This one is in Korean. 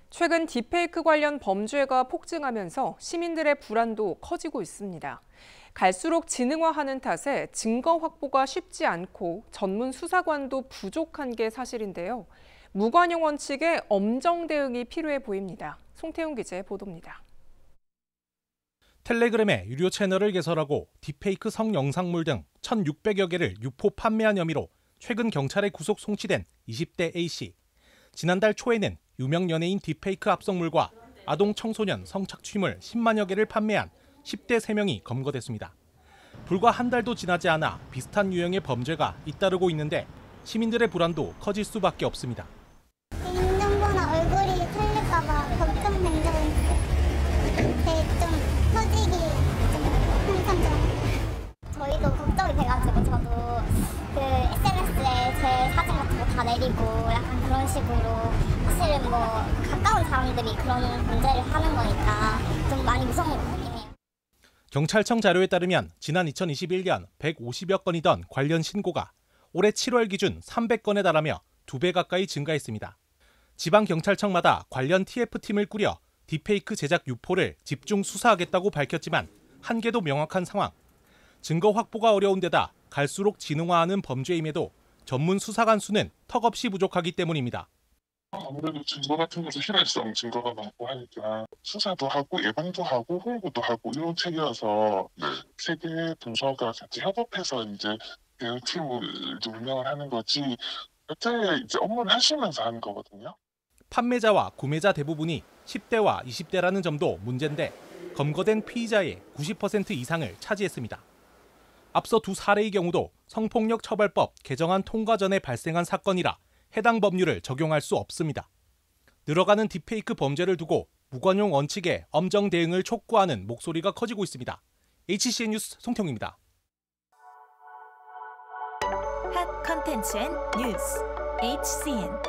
최근 딥페이크 관련 범죄가 폭증하면서 시민들의 불안도 커지고 있습니다. 갈수록 지능화하는 탓에 증거 확보가 쉽지 않고 전문 수사관도 부족한 게 사실인데요. 무관용 원칙에 엄정 대응이 필요해 보입니다. 송태용 기자의 보도입니다. 텔레그램에 유료 채널을 개설하고 딥페이크 성영상물 등 1,600여 개를 유포 판매한 혐의로 최근 경찰에 구속 송치된 20대 A씨. 지난달 초에는 유명 연예인 딥페이크 합성물과 아동 청소년 성착취물 10만여 개를 판매한 10대 3명이 검거됐습니다. 불과 한 달도 지나지 않아 비슷한 유형의 범죄가 잇따르고 있는데 시민들의 불안도 커질 수밖에 없습니다. 개인정보나 얼굴이 틀릴까 봐 걱정된 적은 좀 터지기 항상 좀 저희도 걱정이 돼가지고 저도 그 SNS에 제 사진 같은 거 다 내리고 약간 그런 식으로 사실은 뭐 가까운 사람들이 그런 범죄를 하는 거니까 좀 많이 무서운 것 같긴 해요. 경찰청 자료에 따르면 지난 2021년 150여 건이던 관련 신고가 올해 7월 기준 300건에 달하며 2배 가까이 증가했습니다. 지방경찰청마다 관련 TF팀을 꾸려 딥페이크 제작 유포를 집중 수사하겠다고 밝혔지만 한계도 명확한 상황. 증거 확보가 어려운 데다 갈수록 지능화하는 범죄임에도 전문 수사관 수는 턱없이 부족하기 때문입니다. 아무래도 증거 같은 것도 실효성 증거가 많고 하니까 수사도 하고 예방도 하고 홍보도 하고 이런 체계여서 세계 분서가 같이 협업해서 이제 대응팀을 운영을 하는 거지 그때 이제 업무를 하시면서 하는 거거든요. 판매자와 구매자 대부분이 10대와 20대라는 점도 문제인데 검거된 피의자의 90% 이상을 차지했습니다. 앞서 두 사례의 경우도 성폭력 처벌법 개정안 통과 전에 발생한 사건이라 해당 법률을 적용할 수 없습니다. 늘어가는 딥페이크 범죄를 두고 무관용 원칙에 엄정 대응을 촉구하는 목소리가 커지고 있습니다. HCN 뉴스 송태용입니다. 핫 컨텐츠 앤 뉴스 HCN